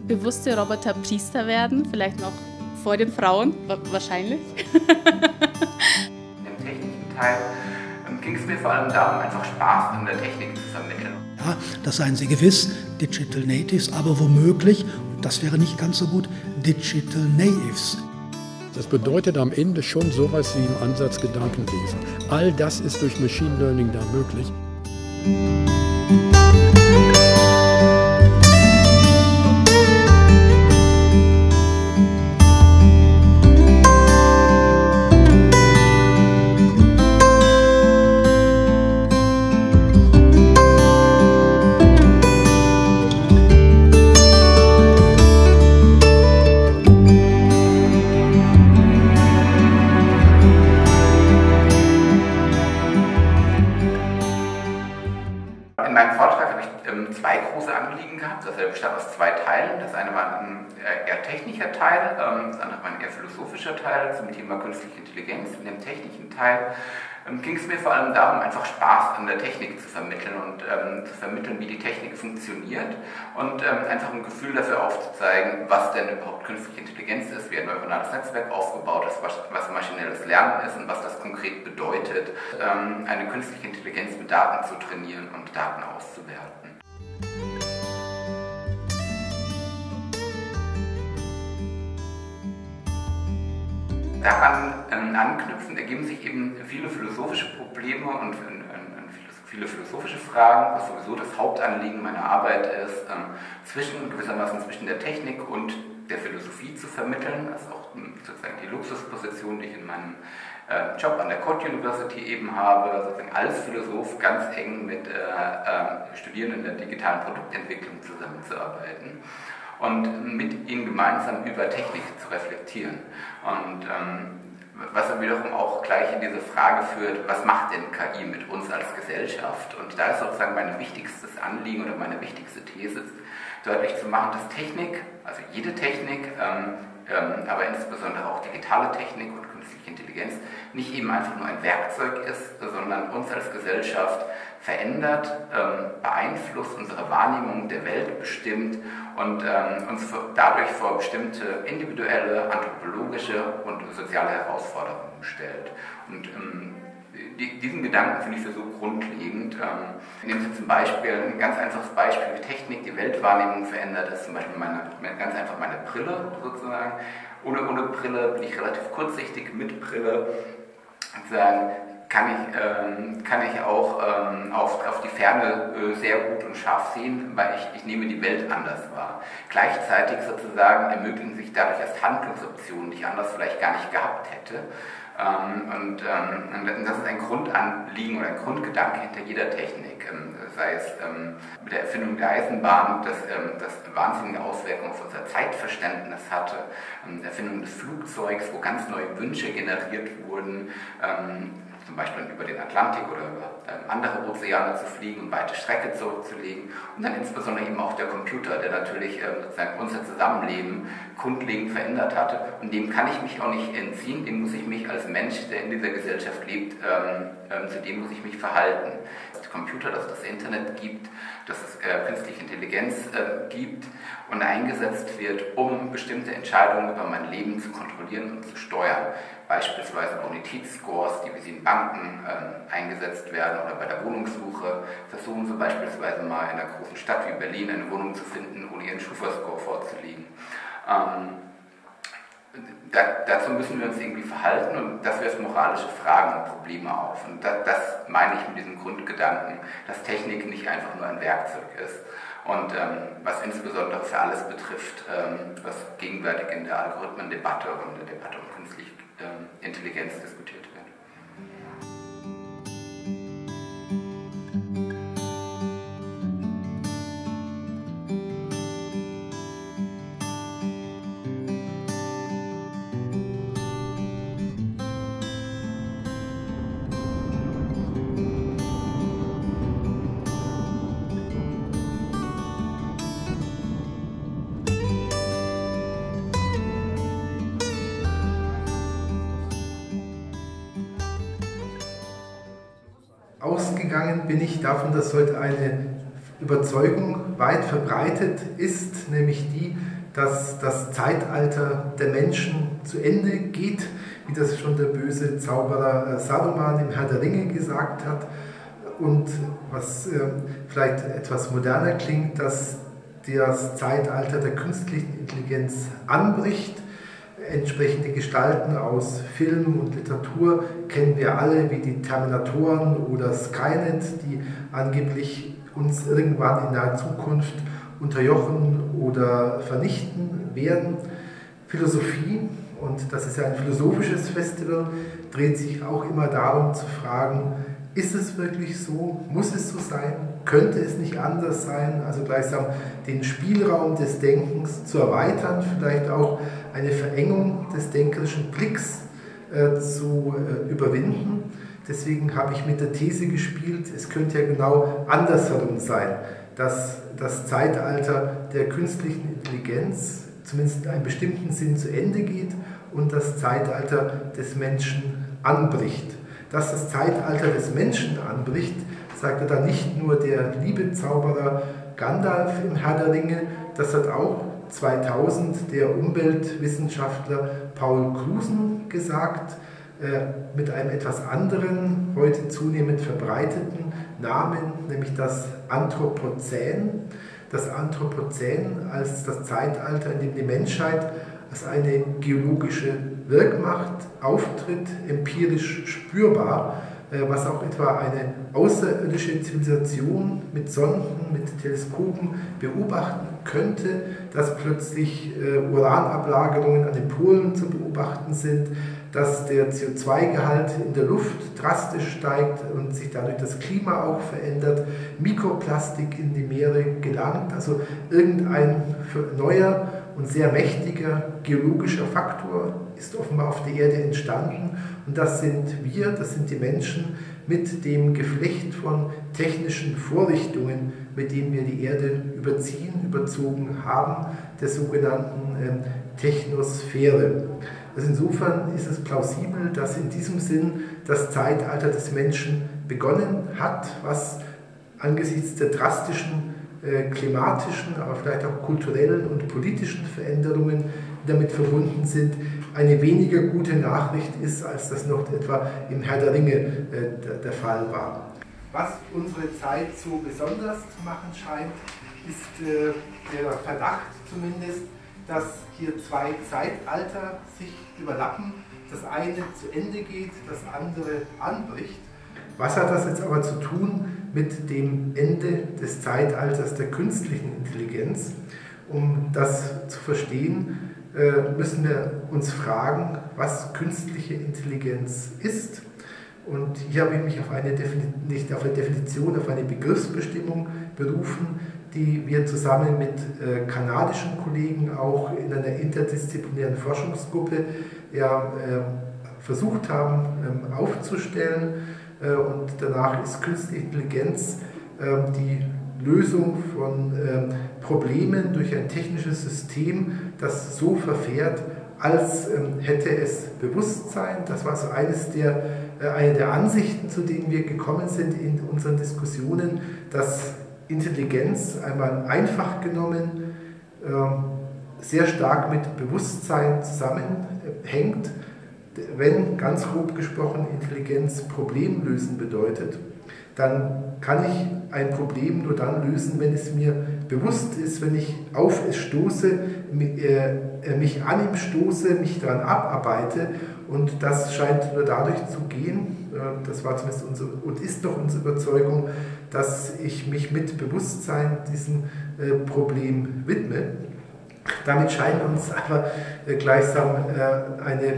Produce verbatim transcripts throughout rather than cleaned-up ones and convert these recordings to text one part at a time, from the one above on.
bewusste Roboter Priester werden, vielleicht noch vor den Frauen, wahrscheinlich. Im technischen Teil ging es mir vor allem darum, einfach Spaß an der Technik zu vermitteln. Ja, das seien sie gewiss, Digital Natives, aber womöglich, und das wäre nicht ganz so gut, Digital Natives. Das bedeutet am Ende schon sowas wie im Ansatz Gedankenlesen. All das ist durch Machine Learning da möglich. In meinem Vortrag habe ich ähm, zwei große Anliegen gehabt. Also er bestand aus zwei Teilen. Das eine war ein eher technischer Teil, ähm, das andere war ein eher philosophischer Teil zum Thema künstliche Intelligenz. In dem technischen Teil ähm, ging es mir vor allem darum, einfach Spaß an der Technik zu vermitteln und ähm, zu vermitteln, wie die Technik funktioniert und ähm, einfach ein Gefühl dafür aufzuzeigen, was denn überhaupt künstliche Intelligenz ist, wie ein neuronales Netzwerk aufgebaut ist, was, was maschinelles Lernen ist und was das konkret bedeutet, ähm, eine künstliche Intelligenz mit Daten zu trainieren und Daten auszuwerten. Daran ähm, anknüpfend ergeben sich eben viele philosophische Probleme und äh, viele philosophische Fragen, was sowieso das Hauptanliegen meiner Arbeit ist, ähm, zwischen, gewissermaßen zwischen der Technik und der Philosophie zu vermitteln. Das ist auch ähm, sozusagen die Luxusposition, die ich in meinem äh, Job an der Code University eben habe, sozusagen als Philosoph ganz eng mit äh, äh, Studierenden der digitalen Produktentwicklung zusammenzuarbeiten und mit ihnen gemeinsam über Technik zu reflektieren. Und ähm, was dann wiederum auch gleich in diese Frage führt, was macht denn K I mit uns als Gesellschaft? Und da ist sozusagen mein wichtigstes Anliegen oder meine wichtigste These, deutlich zu machen, dass Technik, also jede Technik, ähm, ähm, aber insbesondere auch digitale Technik und künstliche Intelligenz, nicht eben einfach nur ein Werkzeug ist, sondern uns als Gesellschaft verändert, ähm, beeinflusst, unsere Wahrnehmung der Welt bestimmt und ähm, uns für, dadurch vor bestimmte individuelle, anthropologische und soziale Herausforderungen stellt. Und ähm, die, diesen Gedanken finde ich für so grundlegend. Ähm, nehmen Sie zum Beispiel ein ganz einfaches Beispiel, wie Technik die Weltwahrnehmung verändert, ist zum Beispiel meine, ganz einfach meine Brille sozusagen. Ohne, ohne Brille bin ich relativ kurzsichtig, mit Brille sozusagen kann ich, ähm, kann ich auch ähm, auf, auf die Ferne äh, sehr gut und scharf sehen, weil ich, ich nehme die Welt anders wahr. Gleichzeitig sozusagen ermöglichen sich dadurch erst Handlungsoptionen, die ich anders vielleicht gar nicht gehabt hätte. Ähm, und, ähm, und das ist ein Grundanliegen oder ein Grundgedanke hinter jeder Technik. Ähm, sei es ähm, mit der Erfindung der Eisenbahn, das, ähm, das wahnsinnige Auswirkungen auf unser Zeitverständnis hatte, ähm, Erfindung des Flugzeugs, wo ganz neue Wünsche generiert wurden, ähm, zum Beispiel über den Atlantik oder über ähm, andere Ozeane zu fliegen und weite Strecke zurückzulegen. Und dann insbesondere eben auch der Computer, der natürlich ähm, sozusagen unser Zusammenleben grundlegend verändert hatte. Und dem kann ich mich auch nicht entziehen, dem muss ich mich als Mensch, der in dieser Gesellschaft lebt, ähm, ähm, zu dem muss ich mich verhalten. Dass es Computer, dass es das Internet gibt, dass es äh, künstliche Intelligenz äh, gibt und eingesetzt wird, um bestimmte Entscheidungen über mein Leben zu kontrollieren und zu steuern. Beispielsweise Bonitätsscores, die wie sie in Banken ähm, eingesetzt werden oder bei der Wohnungssuche. Versuchen Sie beispielsweise mal in einer großen Stadt wie Berlin eine Wohnung zu finden, ohne Ihren Schufa-Score vorzulegen. Ähm, da, dazu müssen wir uns irgendwie verhalten und das wirft moralische Fragen und Probleme auf. Und da, das meine ich mit diesem Grundgedanken, dass Technik nicht einfach nur ein Werkzeug ist. Und ähm, was insbesondere für alles betrifft, ähm, was gegenwärtig in der Algorithmendebatte und der Debatte um künstliche ähm, Intelligenz diskutiert wird. Ausgegangen bin ich davon, dass heute eine Überzeugung weit verbreitet ist, nämlich die, dass das Zeitalter der Menschen zu Ende geht, wie das schon der böse Zauberer Saruman im Herr der Ringe gesagt hat. Und was äh, vielleicht etwas moderner klingt, dass das Zeitalter der künstlichen Intelligenz anbricht. Entsprechende Gestalten aus Film und Literatur kennen wir alle, wie die Terminatoren oder Skynet, die angeblich uns irgendwann in naher Zukunft unterjochen oder vernichten werden. Philosophie, und das ist ja ein philosophisches Festival, dreht sich auch immer darum zu fragen, ist es wirklich so? Muss es so sein? Könnte es nicht anders sein? Also gleichsam den Spielraum des Denkens zu erweitern, vielleicht auch eine Verengung des denkerischen Blicks äh, zu äh, überwinden. Deswegen habe ich mit der These gespielt, es könnte ja genau andersherum sein, dass das Zeitalter der künstlichen Intelligenz zumindest in einem bestimmten Sinn zu Ende geht und das Zeitalter des Menschen anbricht. Dass das Zeitalter des Menschen anbricht, sagte da nicht nur der liebe Zauberer Gandalf im Herr der Ringe, das hat auch zweitausend der Umweltwissenschaftler Paul Cruson gesagt, äh, mit einem etwas anderen, heute zunehmend verbreiteten Namen, nämlich das Anthropozän. Das Anthropozän als das Zeitalter, in dem die Menschheit als eine geologische Wirkmacht auftritt, empirisch spürbar, was auch etwa eine außerirdische Zivilisation mit Sonden, mit Teleskopen beobachten könnte, dass plötzlich Uranablagerungen an den Polen zu beobachten sind, dass der C O zwei Gehalt in der Luft drastisch steigt und sich dadurch das Klima auch verändert, Mikroplastik in die Meere gelangt, also irgendein neuer und sehr mächtiger geologischer Faktor ist offenbar auf der Erde entstanden und das sind wir, das sind die Menschen mit dem Geflecht von technischen Vorrichtungen, mit denen wir die Erde überziehen, überzogen haben, der sogenannten ähm, Technosphäre. Also insofern ist es plausibel, dass in diesem Sinn das Zeitalter des Menschen begonnen hat, was angesichts der drastischen äh, klimatischen, aber vielleicht auch kulturellen und politischen Veränderungen, die damit verbunden sind, eine weniger gute Nachricht ist, als das noch etwa im Herr der Ringe äh, der, der Fall war. Was unsere Zeit so besonders zu machen scheint, ist äh, der Verdacht zumindest, dass hier zwei Zeitalter sich überlappen, das eine zu Ende geht, das andere anbricht. Was hat das jetzt aber zu tun mit dem Ende des Zeitalters der künstlichen Intelligenz? Um das zu verstehen, müssen wir uns fragen, was künstliche Intelligenz ist. Und hier habe ich mich auf eine, nicht auf eine Definition, auf eine Begriffsbestimmung berufen, die wir zusammen mit äh, kanadischen Kollegen auch in einer interdisziplinären Forschungsgruppe ja, äh, versucht haben ähm, aufzustellen. Äh, und danach ist künstliche Intelligenz äh, die Lösung von äh, Problemen durch ein technisches System, das so verfährt, als äh, hätte es Bewusstsein. Das war so eines der, äh, eine der Ansichten, zu denen wir gekommen sind in unseren Diskussionen, dass Intelligenz einmal einfach genommen sehr stark mit Bewusstsein zusammenhängt. Wenn, ganz grob gesprochen, Intelligenz Problemlösen bedeutet, dann kann ich ein Problem nur dann lösen, wenn es mir bewusst ist, wenn ich auf es stoße, mich an ihm stoße, mich daran abarbeite. Und das scheint nur dadurch zu gehen, das war zumindest unsere und ist doch unsere Überzeugung, dass ich mich mit Bewusstsein diesem Problem widme. Damit scheint uns aber gleichsam eine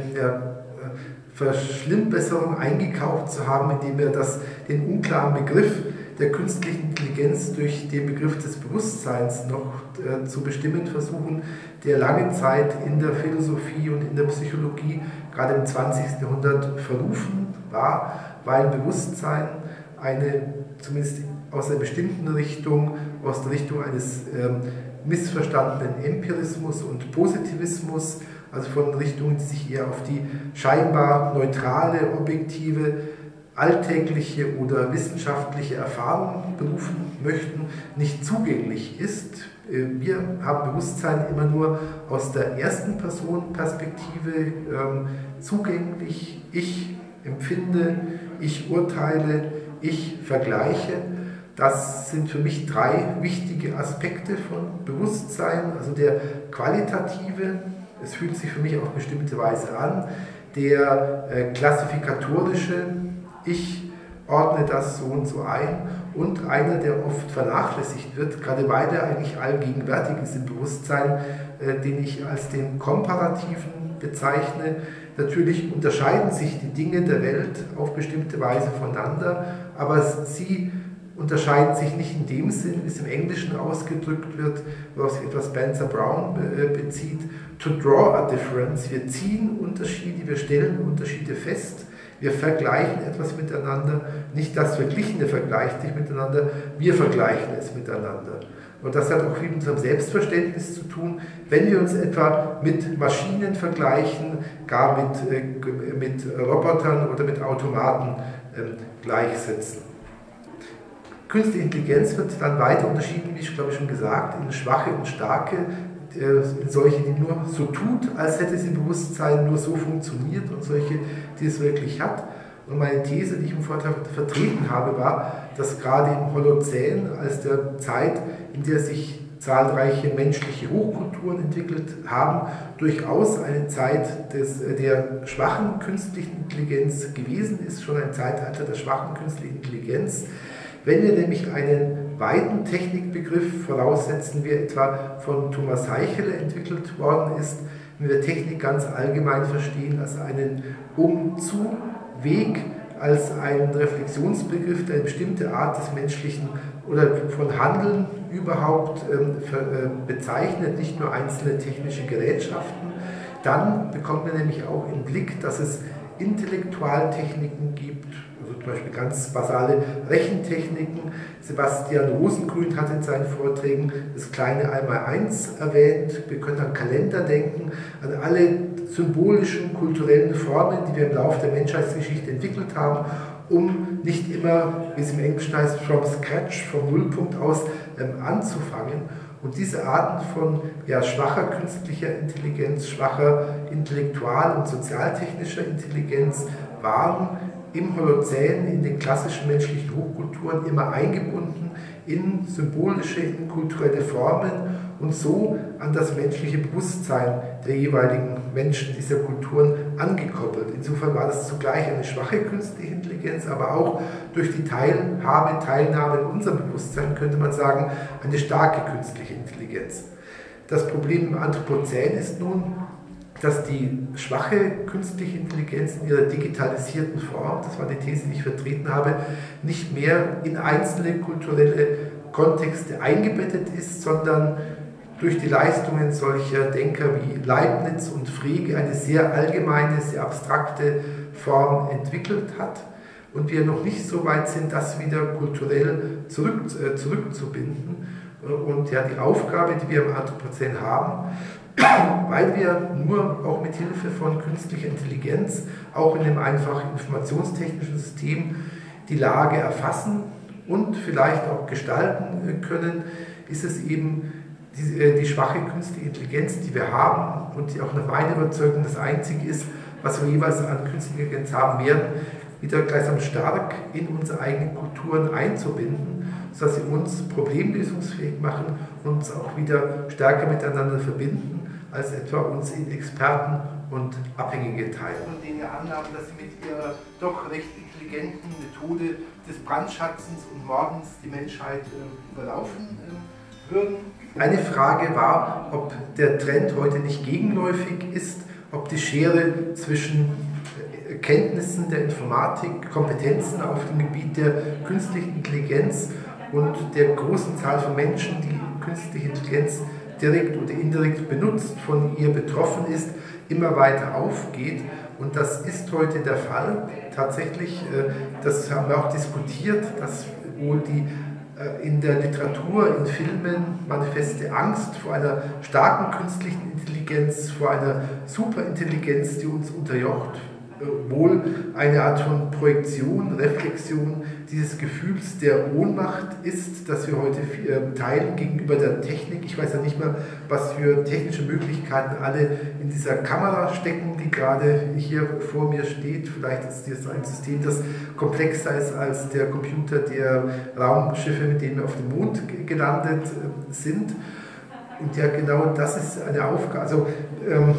Verschlimmbesserung eingekauft zu haben, indem wir das, den unklaren Begriff der künstlichen Intelligenz durch den Begriff des Bewusstseins noch äh, zu bestimmen versuchen, der lange Zeit in der Philosophie und in der Psychologie, gerade im zwanzigsten Jahrhundert, verrufen war, weil Bewusstsein eine, zumindest aus einer bestimmten Richtung, aus der Richtung eines ähm, missverstandenen Empirismus und Positivismus, also von Richtungen, die sich eher auf die scheinbar neutrale, objektive alltägliche oder wissenschaftliche Erfahrung berufen möchten, nicht zugänglich ist. Wir haben Bewusstsein immer nur aus der ersten Person Perspektive ähm, zugänglich. Ich empfinde, ich urteile, ich vergleiche. Das sind für mich drei wichtige Aspekte von Bewusstsein. Also der qualitative, es fühlt sich für mich auf bestimmte Weise an, der äh, klassifikatorische, ich ordne das so und so ein, und einer, der oft vernachlässigt wird, gerade weil er eigentlich allgegenwärtig ist im Bewusstsein, äh, den ich als den komparativen bezeichne. Natürlich unterscheiden sich die Dinge der Welt auf bestimmte Weise voneinander, aber sie unterscheiden sich nicht in dem Sinn, wie es im Englischen ausgedrückt wird, woraus sich etwas Spencer Brown bezieht, to draw a difference. Wir ziehen Unterschiede, wir stellen Unterschiede fest, wir vergleichen etwas miteinander, nicht das Verglichene vergleicht sich miteinander, wir vergleichen es miteinander. Und das hat auch viel mit unserem Selbstverständnis zu tun. Wenn wir uns etwa mit Maschinen vergleichen, gar mit, äh, mit Robotern oder mit Automaten äh, gleichsetzen. Künstliche Intelligenz wird dann weiter unterschieden, wie ich glaube ich schon gesagt, in schwache und starke, in solche, die nur so tut, als hätte sie Bewusstsein, nur so funktioniert, und solche, die es wirklich hat. Und meine These, die ich im Vortrag vertreten habe, war, dass gerade im Holozän, als der Zeit, in der sich zahlreiche menschliche Hochkulturen entwickelt haben, durchaus eine Zeit des, der schwachen künstlichen Intelligenz gewesen ist, schon ein Zeitalter der schwachen künstlichen Intelligenz. Wenn wir nämlich einen weiten Technikbegriff voraussetzen, wie etwa von Thomas Heichele entwickelt worden ist, wenn wir Technik ganz allgemein verstehen als einen Um-Zu-Weg, als einen Reflexionsbegriff, der eine bestimmte Art des menschlichen oder von Handeln überhaupt ähm, für, äh, bezeichnet, nicht nur einzelne technische Gerätschaften, dann bekommt man nämlich auch im Blick, dass es Intellektualtechniken gibt, also zum Beispiel ganz basale Rechentechniken. Sebastian Rosengrün hat in seinen Vorträgen das kleine Einmaleins erwähnt. Wir können an Kalender denken, an alle symbolischen, kulturellen Formen, die wir im Laufe der Menschheitsgeschichte entwickelt haben, um nicht immer, wie es im Englischen heißt, from scratch, vom Nullpunkt aus ähm, anzufangen. Und diese Arten von ja, schwacher künstlicher Intelligenz, schwacher intellektual- und sozialtechnischer Intelligenz waren im Holozän, in den klassischen menschlichen Hochkulturen immer eingebunden in symbolische, in kulturelle Formen und so an das menschliche Bewusstsein der jeweiligen Menschen dieser Kulturen angekoppelt. Insofern war das zugleich eine schwache künstliche Intelligenz, aber auch durch die Teilhabe, Teilnahme in unserem Bewusstsein, könnte man sagen, eine starke künstliche Intelligenz. Das Problem im Anthropozän ist nun, dass die schwache künstliche Intelligenz in ihrer digitalisierten Form, das war die These, die ich vertreten habe, nicht mehr in einzelne kulturelle Kontexte eingebettet ist, sondern durch die Leistungen solcher Denker wie Leibniz und Frege eine sehr allgemeine, sehr abstrakte Form entwickelt hat und wir noch nicht so weit sind, das wieder kulturell zurück, äh, zurückzubinden. Und ja, die Aufgabe, die wir im Anthropozän haben, weil wir nur auch mit Hilfe von künstlicher Intelligenz, auch in einem einfachen informationstechnischen System, die Lage erfassen und vielleicht auch gestalten können, ist es eben die, die schwache künstliche Intelligenz, die wir haben und die auch nach meiner Überzeugung das Einzige ist, was wir jeweils an künstlicher Intelligenz haben werden, wieder gleichsam stark in unsere eigenen Kulturen einzubinden, sodass sie uns problemlösungsfähig machen und uns auch wieder stärker miteinander verbinden, als etwa uns in Experten und Abhängige teilen. Von denen wir annahmen, dass sie mit ihrer doch recht intelligenten Methode des Brandschatzens und Mordens die Menschheit äh, überlaufen äh, würden. Eine Frage war, ob der Trend heute nicht gegenläufig ist, ob die Schere zwischen Kenntnissen der Informatik, Kompetenzen auf dem Gebiet der künstlichen Intelligenz und der großen Zahl von Menschen, die künstliche Intelligenz direkt oder indirekt benutzt, von ihr betroffen ist, immer weiter aufgeht. Und das ist heute der Fall. Tatsächlich, das haben wir auch diskutiert, dass wohl die in der Literatur, in Filmen manifeste Angst vor einer starken künstlichen Intelligenz, vor einer Superintelligenz, die uns unterjocht, wohl eine Art von Projektion, Reflexion dieses Gefühls der Ohnmacht ist, das wir heute teilen gegenüber der Technik. Ich weiß ja nicht mehr, was für technische Möglichkeiten alle in dieser Kamera stecken, die gerade hier vor mir steht. Vielleicht ist das ein System, das komplexer ist als der Computer der Raumschiffe, mit denen wir auf dem Mond gelandet sind. Und ja, genau das ist eine Aufgabe. Also, ähm,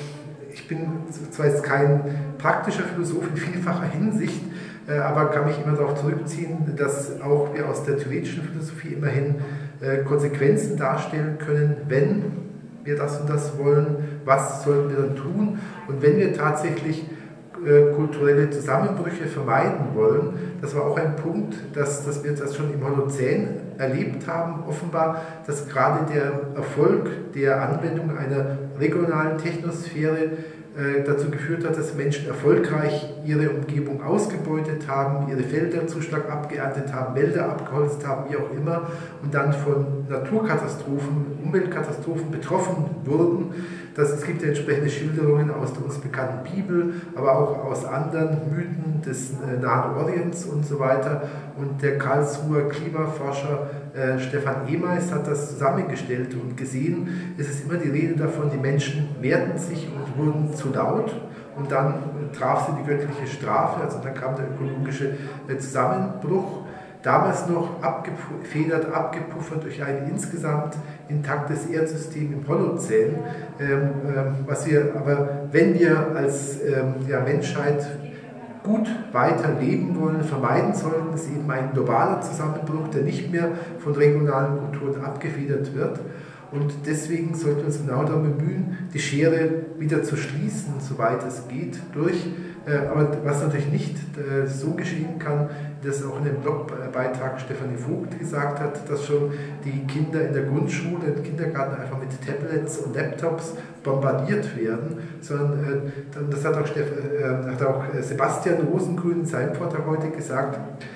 ich bin zwar jetzt kein praktischer Philosoph in vielfacher Hinsicht, äh, aber kann mich immer darauf zurückziehen, dass auch wir aus der theoretischen Philosophie immerhin äh, Konsequenzen darstellen können, wenn wir das und das wollen, was sollten wir dann tun? Und wenn wir tatsächlich äh, kulturelle Zusammenbrüche vermeiden wollen, das war auch ein Punkt, dass, dass wir das schon im Holozän erlebt haben, offenbar, dass gerade der Erfolg der Anwendung einer regionalen Technosphäre äh, dazu geführt hat, dass Menschen erfolgreich ihre Umgebung ausgebeutet haben, ihre Felder zu stark abgeerntet haben, Wälder abgeholzt haben, wie auch immer, und dann von Naturkatastrophen, Umweltkatastrophen betroffen wurden. Das, es gibt ja entsprechende Schilderungen aus der uns bekannten Bibel, aber auch aus anderen Mythen des äh, Nahen Orients und so weiter. Und der Karlsruher Klimaforscher äh, Stefan Emeis hat das zusammengestellt und gesehen, es ist immer die Rede davon, die Menschen mehrten sich und wurden zu laut. Und dann äh, traf sie die göttliche Strafe, also dann kam der ökologische äh, Zusammenbruch. Damals noch abgefedert, abgepuffert durch ein insgesamt intaktes Erdsystem im Holozän. Ähm, ähm, was wir, aber wenn wir als ähm, ja, Menschheit gut weiter leben wollen, vermeiden sollten, ist eben ein globaler Zusammenbruch, der nicht mehr von regionalen Kulturen abgefedert wird. Und deswegen sollten wir uns genau darum bemühen, die Schere wieder zu schließen, soweit es geht, durch. Aber was natürlich nicht so geschehen kann, das auch in dem Blogbeitrag Stefanie Vogt gesagt hat, dass schon die Kinder in der Grundschule, im Kindergarten einfach mit Tablets und Laptops bombardiert werden, sondern das hat auch, Steff, hat auch Sebastian Rosengrün in seinem Vortrag heute gesagt,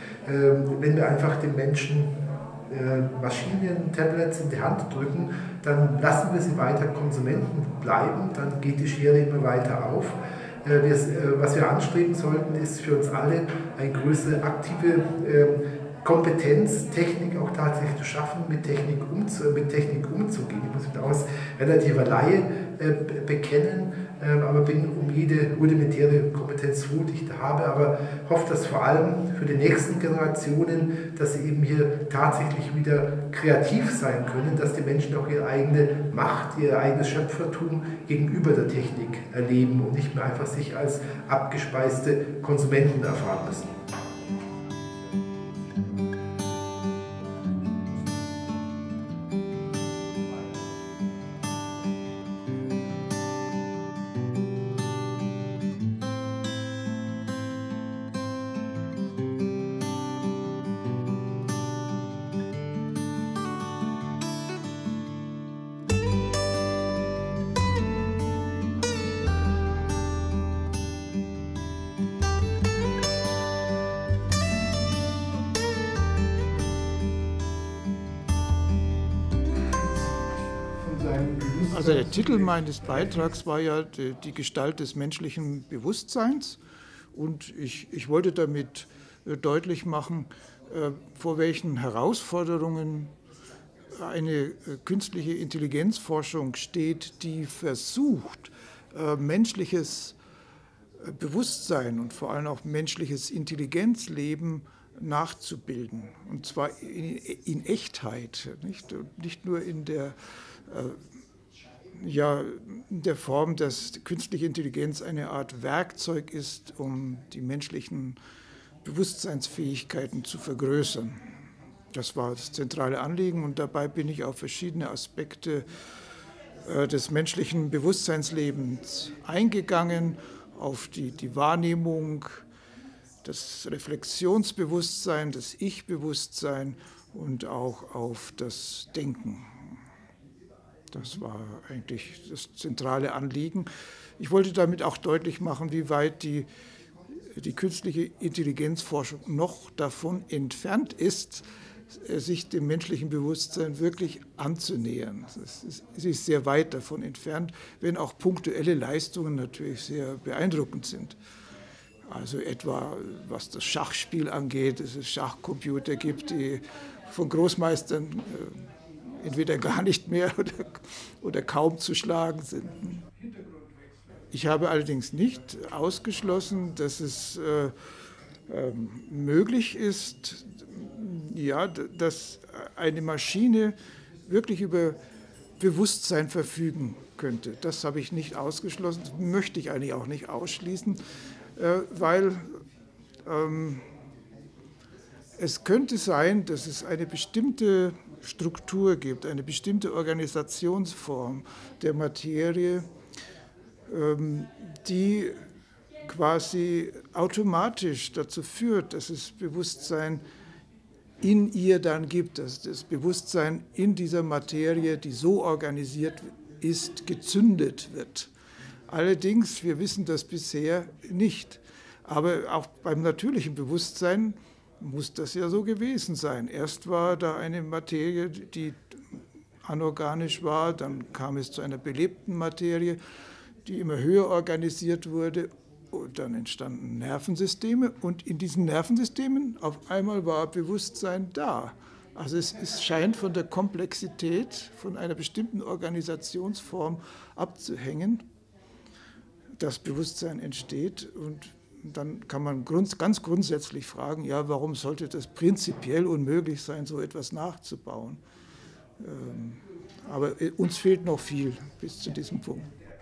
wenn wir einfach den Menschen Maschinen, Tablets in die Hand drücken, dann lassen wir sie weiter Konsumenten bleiben, dann geht die Schere immer weiter auf. Was wir anstreben sollten, ist für uns alle eine größere aktive Kompetenz, Technik auch tatsächlich zu schaffen, mit Technik, umzu, mit Technik umzugehen. Ich muss mich da als relativer Laie bekennen, aber bin um jede rudimentäre Kompetenz froh, die ich da habe, aber hoffe, dass vor allem für die nächsten Generationen, dass sie eben hier tatsächlich wieder kreativ sein können, dass die Menschen auch ihre eigene Macht, ihr eigenes Schöpfertum gegenüber der Technik erleben und nicht mehr einfach sich als abgespeiste Konsumenten erfahren müssen. Also der Titel meines Beitrags war ja die, die Gestalt des menschlichen Bewusstseins, und ich, ich wollte damit äh, deutlich machen, äh, vor welchen Herausforderungen eine äh, künstliche Intelligenzforschung steht, die versucht, äh, menschliches äh, Bewusstsein und vor allem auch menschliches Intelligenzleben nachzubilden, und zwar in, in Echtheit, nicht, nicht nur in der äh, ja, in der Form, dass künstliche Intelligenz eine Art Werkzeug ist, um die menschlichen Bewusstseinsfähigkeiten zu vergrößern. Das war das zentrale Anliegen, und dabei bin ich auf verschiedene Aspekte äh, des menschlichen Bewusstseinslebens eingegangen, auf die, die Wahrnehmung, das Reflexionsbewusstsein, das Ich-Bewusstsein und auch auf das Denken. Das war eigentlich das zentrale Anliegen. Ich wollte damit auch deutlich machen, wie weit die, die künstliche Intelligenzforschung noch davon entfernt ist, sich dem menschlichen Bewusstsein wirklich anzunähern. Sie ist sehr weit davon entfernt, wenn auch punktuelle Leistungen natürlich sehr beeindruckend sind. Also etwa was das Schachspiel angeht, dass es Schachcomputer gibt, die von Großmeistern äh, entweder gar nicht mehr oder, oder kaum zu schlagen sind. Ich habe allerdings nicht ausgeschlossen, dass es äh, äh, möglich ist, ja, dass eine Maschine wirklich über Bewusstsein verfügen könnte. Das habe ich nicht ausgeschlossen, das möchte ich eigentlich auch nicht ausschließen, äh, weil ähm, es könnte sein, dass es eine bestimmte Struktur gibt, eine bestimmte Organisationsform der Materie, ähm, die quasi automatisch dazu führt, dass es Bewusstsein in ihr dann gibt, dass das Bewusstsein in dieser Materie, die so organisiert ist, gezündet wird. Allerdings, wir wissen das bisher nicht. Aber auch beim natürlichen Bewusstsein muss das ja so gewesen sein. Erst war da eine Materie, die anorganisch war, dann kam es zu einer belebten Materie, die immer höher organisiert wurde. Und dann entstanden Nervensysteme und in diesen Nervensystemen auf einmal war Bewusstsein da. Also es, es scheint von der Komplexität, von einer bestimmten Organisationsform abzuhängen, dass Bewusstsein entsteht. Und dann kann man grund, ganz grundsätzlich fragen, ja, warum sollte das prinzipiell unmöglich sein, so etwas nachzubauen? Ähm, aber uns fehlt noch viel bis zu diesem Punkt.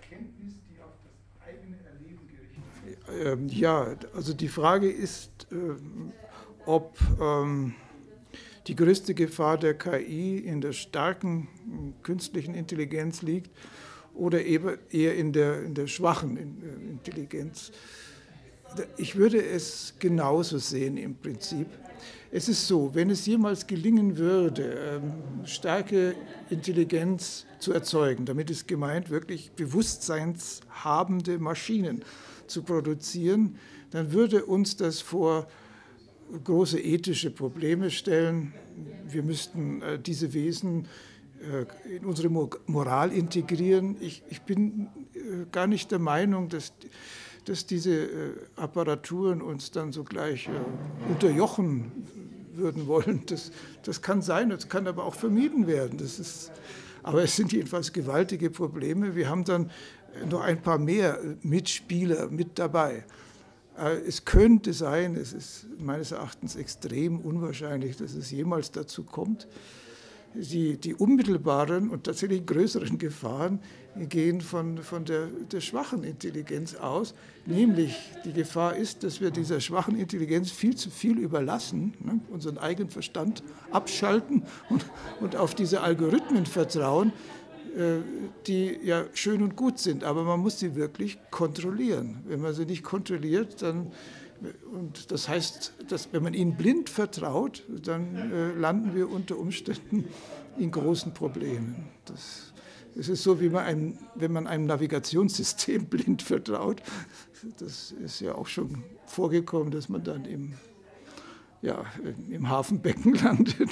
Ja, also die Frage ist, ob die größte Gefahr der K I in der starken künstlichen Intelligenz liegt oder eben eher in der, in der schwachen Intelligenz. Ich würde es genauso sehen im Prinzip. Es ist so, wenn es jemals gelingen würde, starke Intelligenz zu erzeugen, damit ist gemeint, wirklich bewusstseinshabende Maschinen zu produzieren, dann würde uns das vor große ethische Probleme stellen. Wir müssten äh, diese Wesen äh, in unsere Mo Moral integrieren. Ich, ich bin äh, gar nicht der Meinung, dass, dass diese äh, Apparaturen uns dann sogleich äh, unterjochen würden wollen. Das, das kann sein, das kann aber auch vermieden werden. Das ist, aber es sind jedenfalls gewaltige Probleme. Wir haben dann noch ein paar mehr Mitspieler mit dabei. Es könnte sein, es ist meines Erachtens extrem unwahrscheinlich, dass es jemals dazu kommt. Die, die unmittelbaren und tatsächlich größeren Gefahren gehen von, von der, der schwachen Intelligenz aus. Nämlich die Gefahr ist, dass wir dieser schwachen Intelligenz viel zu viel überlassen, ne, unseren eigenen Verstand abschalten und, und auf diese Algorithmen vertrauen, die ja schön und gut sind, aber man muss sie wirklich kontrollieren. Wenn man sie nicht kontrolliert, dann, und das heißt, dass, wenn man ihnen blind vertraut, dann äh, landen wir unter Umständen in großen Problemen. Das, das ist so, wie man einem, wenn man einem Navigationssystem blind vertraut. Das ist ja auch schon vorgekommen, dass man dann im, ja, im Hafenbecken landet.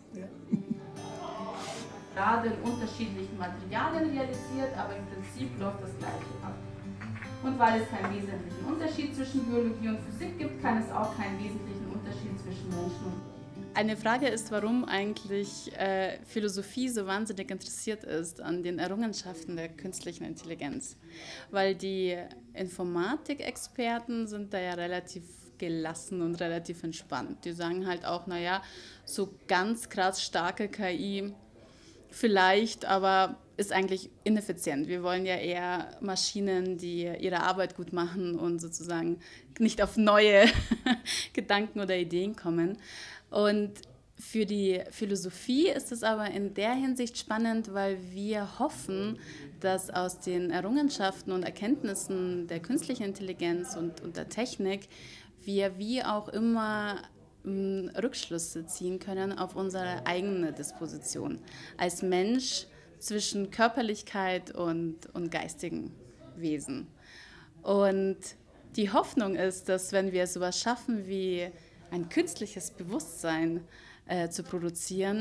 Gerade in unterschiedlichen Materialien realisiert, aber im Prinzip läuft das Gleiche ab. Und weil es keinen wesentlichen Unterschied zwischen Biologie und Physik gibt, kann es auch keinen wesentlichen Unterschied zwischen Menschen und Eine Frage ist, warum eigentlich äh, Philosophie so wahnsinnig interessiert ist an den Errungenschaften der künstlichen Intelligenz. Weil die Informatikexperten sind da ja relativ gelassen und relativ entspannt. Die sagen halt auch, naja, so ganz krass starke K I vielleicht, aber ist eigentlich ineffizient. Wir wollen ja eher Maschinen, die ihre Arbeit gut machen und sozusagen nicht auf neue Gedanken oder Ideen kommen. Und für die Philosophie ist es aber in der Hinsicht spannend, weil wir hoffen, dass aus den Errungenschaften und Erkenntnissen der künstlichen Intelligenz und, und der Technik wir wie auch immer m, Rückschlüsse ziehen können auf unsere eigene Disposition als Mensch zwischen Körperlichkeit und, und geistigen Wesen. Und die Hoffnung ist, dass wenn wir sowas schaffen wie ein künstliches Bewusstsein äh, zu produzieren,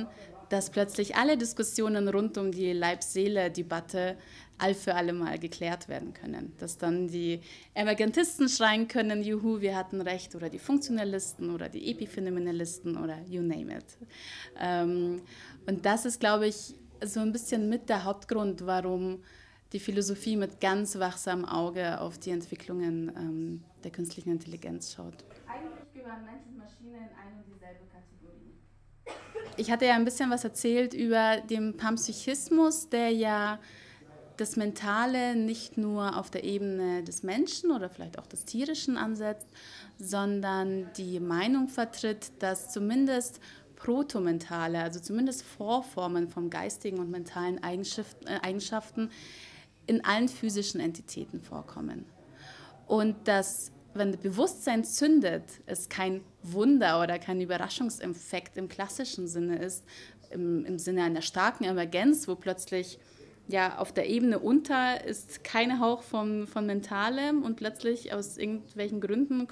dass plötzlich alle Diskussionen rund um die Leib-Seele-Debatte all für alle Mal geklärt werden können. Dass dann die Emergentisten schreien können, juhu, wir hatten recht, oder die Funktionalisten oder die Epiphänomenalisten oder you name it. Ähm, und das ist, glaube ich, so ein bisschen mit der Hauptgrund, warum die Philosophie mit ganz wachsamem Auge auf die Entwicklungen ähm, der künstlichen Intelligenz schaut. Eigentlich gehören Mensch und Maschine in eine und dieselbe Kategorie. Ich hatte ja ein bisschen was erzählt über den Panpsychismus, der ja das Mentale nicht nur auf der Ebene des Menschen oder vielleicht auch des Tierischen ansetzt, sondern die Meinung vertritt, dass zumindest protomentale, also zumindest Vorformen von geistigen und mentalen Eigenschaften in allen physischen Entitäten vorkommen. Und dass, wenn das Bewusstsein zündet, es kein Wunder oder kein Überraschungseffekt im klassischen Sinne ist, im, im Sinne einer starken Emergenz, wo plötzlich ja, auf der Ebene unter ist kein Hauch von, von Mentalem und plötzlich aus irgendwelchen Gründen,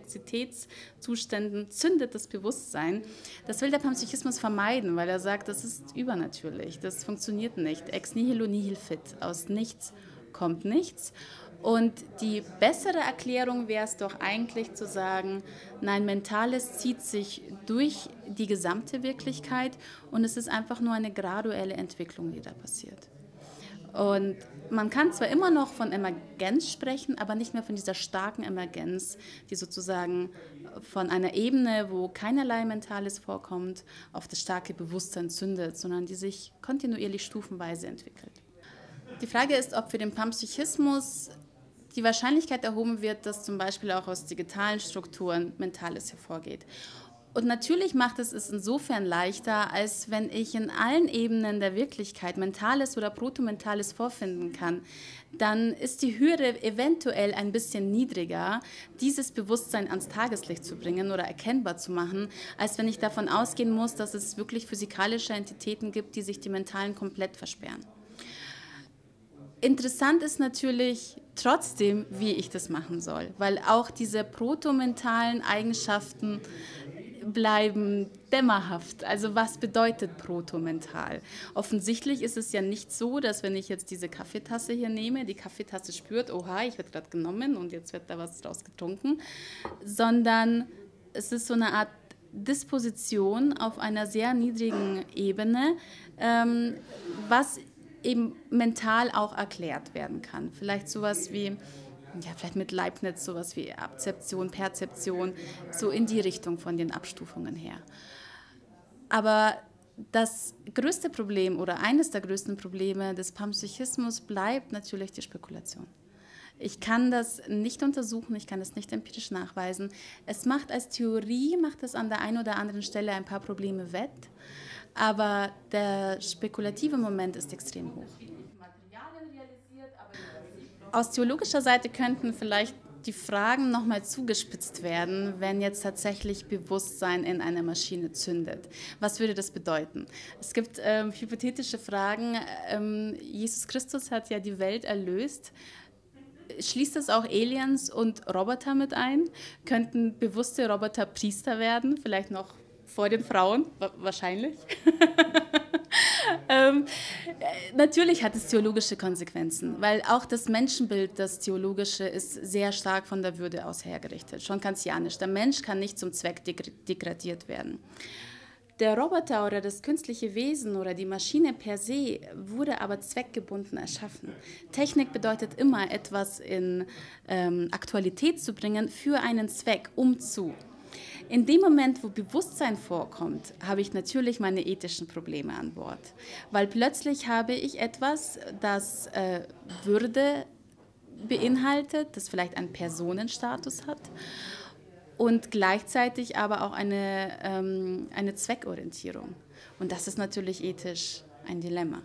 Komplexitätszuständen zündet das Bewusstsein. Das will der Panpsychismus vermeiden, weil er sagt, das ist übernatürlich, das funktioniert nicht. Ex nihilo nihil fit, aus nichts kommt nichts. Und die bessere Erklärung wäre es doch eigentlich zu sagen, nein, Mentales zieht sich durch die gesamte Wirklichkeit und es ist einfach nur eine graduelle Entwicklung, die da passiert. Und man kann zwar immer noch von Emergenz sprechen, aber nicht mehr von dieser starken Emergenz, die sozusagen von einer Ebene, wo keinerlei Mentales vorkommt, auf das starke Bewusstsein zündet, sondern die sich kontinuierlich stufenweise entwickelt. Die Frage ist, ob für den Panpsychismus die Wahrscheinlichkeit erhoben wird, dass zum Beispiel auch aus digitalen Strukturen Mentales hervorgeht. Und natürlich macht es es insofern leichter, als wenn ich in allen Ebenen der Wirklichkeit Mentales oder Protomentales vorfinden kann, dann ist die Hürde eventuell ein bisschen niedriger, dieses Bewusstsein ans Tageslicht zu bringen oder erkennbar zu machen, als wenn ich davon ausgehen muss, dass es wirklich physikalische Entitäten gibt, die sich die Mentalen komplett versperren. Interessant ist natürlich trotzdem, wie ich das machen soll, weil auch diese protomentalen Eigenschaften bleiben dämmerhaft. Also was bedeutet protomental? Offensichtlich ist es ja nicht so, dass wenn ich jetzt diese Kaffeetasse hier nehme, die Kaffeetasse spürt, oha, ich werde gerade genommen und jetzt wird da was draus getrunken, sondern es ist so eine Art Disposition auf einer sehr niedrigen Ebene, ähm, was eben mental auch erklärt werden kann. Vielleicht sowas wie, ja, vielleicht mit Leibniz, sowas wie Abzeption, Perzeption, so in die Richtung von den Abstufungen her. Aber das größte Problem oder eines der größten Probleme des Panpsychismus bleibt natürlich die Spekulation. Ich kann das nicht untersuchen, ich kann das nicht empirisch nachweisen. Es macht als Theorie, macht es an der einen oder anderen Stelle ein paar Probleme wett, aber der spekulative Moment ist extrem hoch. Aus theologischer Seite könnten vielleicht die Fragen nochmal zugespitzt werden, wenn jetzt tatsächlich Bewusstsein in einer Maschine zündet. Was würde das bedeuten? Es gibt ähm, hypothetische Fragen. Ähm, Jesus Christus hat ja die Welt erlöst. Schließt das auch Aliens und Roboter mit ein? Könnten bewusste Roboter Priester werden? Vielleicht noch vor den Frauen? Wahrscheinlich. ähm, natürlich hat es theologische Konsequenzen, weil auch das Menschenbild, das theologische, ist sehr stark von der Würde aus hergerichtet, schon kantianisch. Der Mensch kann nicht zum Zweck degradiert werden. Der Roboter oder das künstliche Wesen oder die Maschine per se wurde aber zweckgebunden erschaffen. Technik bedeutet immer, etwas in ähm, Aktualität zu bringen für einen Zweck, um zu. In dem Moment, wo Bewusstsein vorkommt, habe ich natürlich meine ethischen Probleme an Bord. Weil plötzlich habe ich etwas, das äh, Würde beinhaltet, das vielleicht einen Personenstatus hat und gleichzeitig aber auch eine, ähm, eine Zweckorientierung. Und das ist natürlich ethisch ein Dilemma.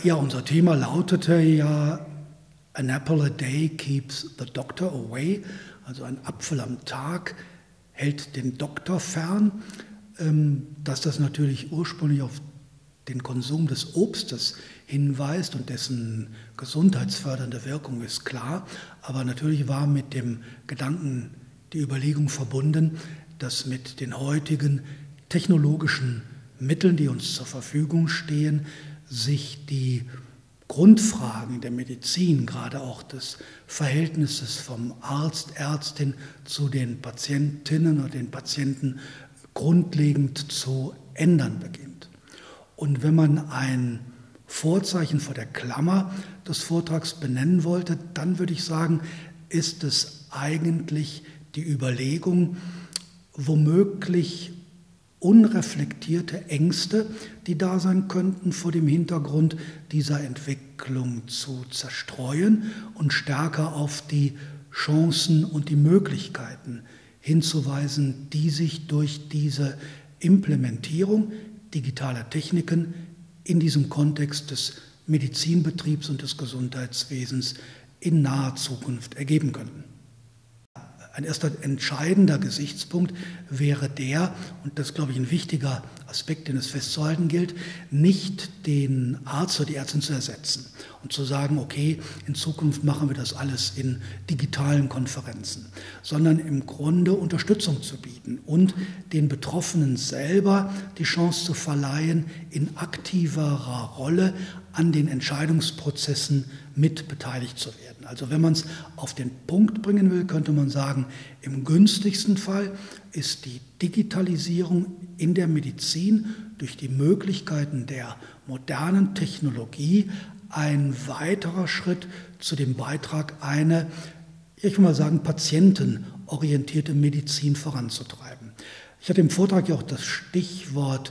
ja, unser Thema lautete ja, an apple a day keeps the doctor away, also ein Apfel am Tag hält den Doktor fern. Dass das natürlich ursprünglich auf den Konsum des Obstes hinweist und dessen gesundheitsfördernde Wirkung ist klar, aber natürlich war mit dem Gedanken die Überlegung verbunden, dass mit den heutigen technologischen Mitteln, die uns zur Verfügung stehen, sich die Grundfragen der Medizin, gerade auch des Verhältnisses vom Arzt, Ärztin zu den Patientinnen oder den Patienten grundlegend zu ändern beginnt. Und wenn man ein Vorzeichen vor der Klammer des Vortrags benennen wollte, dann würde ich sagen, ist es eigentlich die Überlegung, womöglich unreflektierte Ängste, die da sein könnten, vor dem Hintergrund dieser Entwicklung zu zerstreuen und stärker auf die Chancen und die Möglichkeiten hinzuweisen, die sich durch diese Implementierung digitaler Techniken in diesem Kontext des Medizinbetriebs und des Gesundheitswesens in naher Zukunft ergeben könnten. Ein erster entscheidender Gesichtspunkt wäre der, und das ist, glaube ich, ein wichtiger Aspekt, den es festzuhalten gilt, nicht den Arzt oder die Ärztin zu ersetzen und zu sagen, okay, in Zukunft machen wir das alles in digitalen Konferenzen, sondern im Grunde Unterstützung zu bieten und den Betroffenen selber die Chance zu verleihen, in aktiverer Rolle an den Entscheidungsprozessen mit beteiligt zu werden. Also wenn man es auf den Punkt bringen will, könnte man sagen, im günstigsten Fall ist die Digitalisierung in der Medizin durch die Möglichkeiten der modernen Technologie ein weiterer Schritt zu dem Beitrag, eine, ich will mal sagen, patientenorientierte Medizin voranzutreiben. Ich hatte im Vortrag ja auch das Stichwort